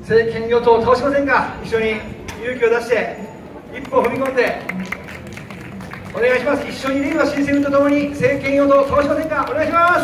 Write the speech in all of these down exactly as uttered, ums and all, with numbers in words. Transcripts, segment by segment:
政権与党を倒しませんか。一緒に勇気を出して一歩踏み込んでお願いします。一緒にれいわ新選組とともに政権与党を倒しませんか。お願いします。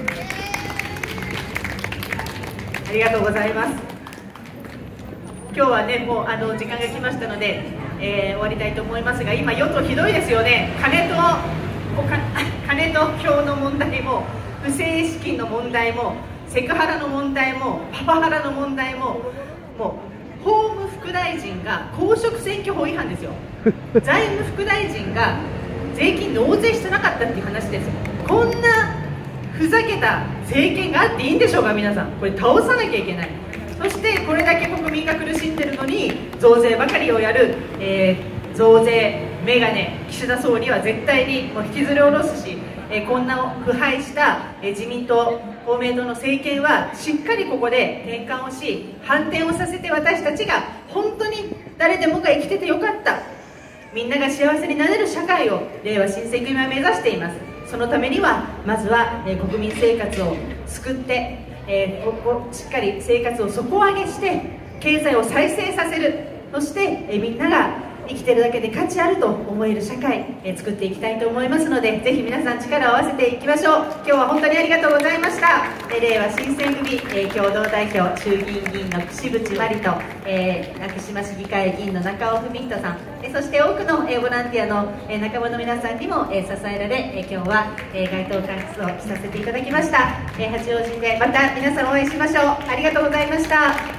ありがとうございます。今日はね、もうあの時間が来ましたので、えー、終わりたいと思いますが、今与党ひどいですよね。金とおか金と票の問題も、不正資金の問題も、セクハラの問題も、パワハラの問題も、もう法務副大臣が公職選挙法違反ですよ。財務副大臣が税金納税してなかったっていう話ですよ。こんなふざけた政権があっていいんでしょうか。皆さん、これ倒さなきゃいけない。そしてこれだけ国民が苦しんでるのに増税ばかりをやる、えー、増税メガネ岸田総理は絶対にもう引きずり下ろすし、えー、こんな腐敗した、えー、自民党公明党の政権はしっかりここで転換をし、反転をさせて、私たちが本当に誰でもが生きててよかった、みんなが幸せになれる社会をれいわ新選組は目指しています。そのためにはまずは、えー、国民生活を救って、えー、ここしっかり生活を底上げして経済を再生させる、そして、えー、みんなが生きてるだけで価値あると思える社会、えー、作っていきたいと思いますので、ぜひ皆さん力を合わせていきましょう。今日は本当にありがとうございました。えー、れいわ新選組、えー、共同代表衆議院議員の櫛渕万里と、えー、昭島市議会議員の中尾文人さん、えー、そして多くの、えー、ボランティアの、えー、仲間の皆さんにも、えー、支えられ、えー、今日は、えー、街頭活動をさせていただきました。えー、八王子でまた皆さん応援しましょう。ありがとうございました。